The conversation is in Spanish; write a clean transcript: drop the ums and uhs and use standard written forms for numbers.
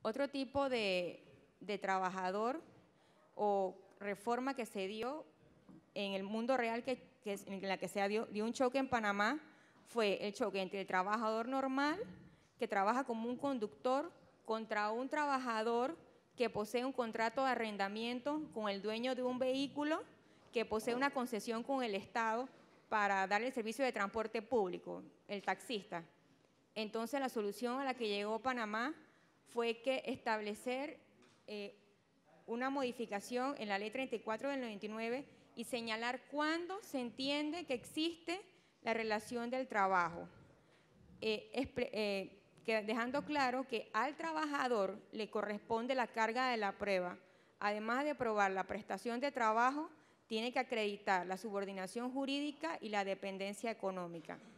Otro tipo de trabajador o reforma que se dio en el mundo real en la que se dio un choque en Panamá fue el choque entre el trabajador normal que trabaja como un conductor contra un trabajador que posee un contrato de arrendamiento con el dueño de un vehículo que posee una concesión con el Estado para darle el servicio de transporte público, el taxista. Entonces la solución a la que llegó Panamá fue que establecer una modificación en la Ley 34 del 99 y señalar cuándo se entiende que existe la relación del trabajo, dejando claro que al trabajador le corresponde la carga de la prueba. Además de probar la prestación de trabajo, tiene que acreditar la subordinación jurídica y la dependencia económica.